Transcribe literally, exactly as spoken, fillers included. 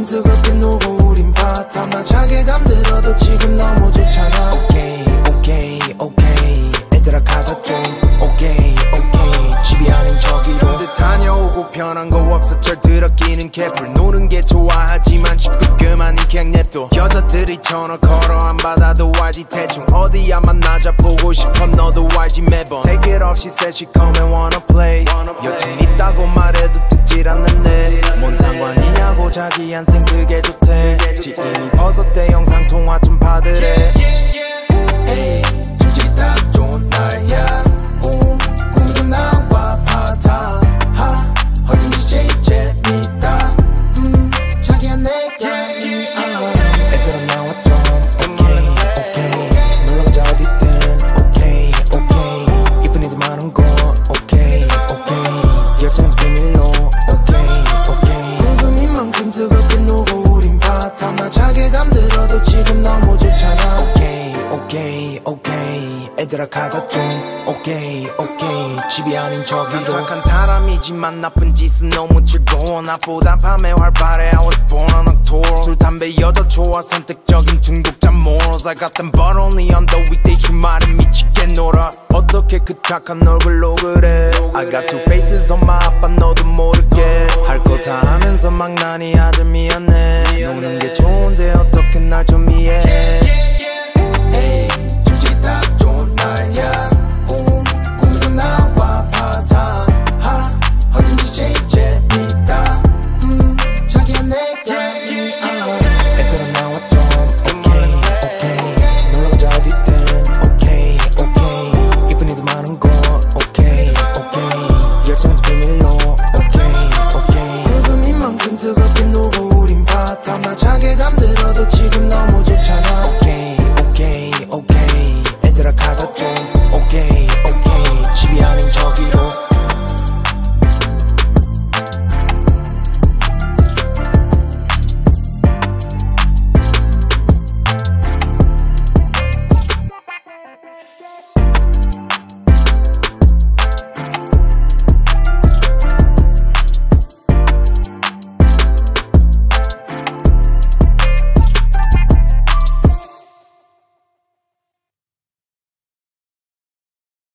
뜨겁게 녹고 우린 바탕 자괴감 들어도 지금 너무 좋잖아. 오케이 오케이 오케이 얘들아 가자 좀 오케이 오케이 집이 아닌 저기로. 근데 다녀오고 편한 거 없어 철들어끼는 캐플 노는 게 좋아하지만 시끄끔한 이 냅둬. 여자들이 전화 걸어 안 받아도 알지 대충 어디야 만나자 보고 싶어 너도 알지 매번. Take it off she said she come and wanna play. 여친 있다고 말해도 듣질 않는데 뭔 상관이냐고 자기한텐 그게 좋대. 지 이미 벗었대 영상통화 좀 받으래. 에이 솔직히 딱 좋은 날야. 오 꿈도 나와 파타 하 어딘지 제일 재밌다. 음 자기야 내가 얘들아 나와 좀 오케이 오케이 놀러가자 어디든 오케이 오케이 이쁜 애들 많은 곳 오케이 오케이 열정은 비밀로 오케이 오케이 궁금인 만큼 뜨겁게 녹고 우린 바탕 나 자괴감 들어도 지금 너무 좋잖아. 오케이 오케이 오케이 애들아 가자 좀 오케이 오케이 집이 아닌 저기로. 착한 사람이지만 나쁜 짓은 너무 즐거워. 나보단 밤에 활발해 I was born on October. 술 담배 여자 좋아 선택적인 중독자 morals. I got them but only on the weekday 주말에 미치게 놀아. 어떻게 그 착한 얼굴로 그래. I got two faces 엄마 아빠 너도 모르게 할 거 다 하면서 망나니 아들 미안해. 노는 게 좋은데 어떻게 날 좀 이해해.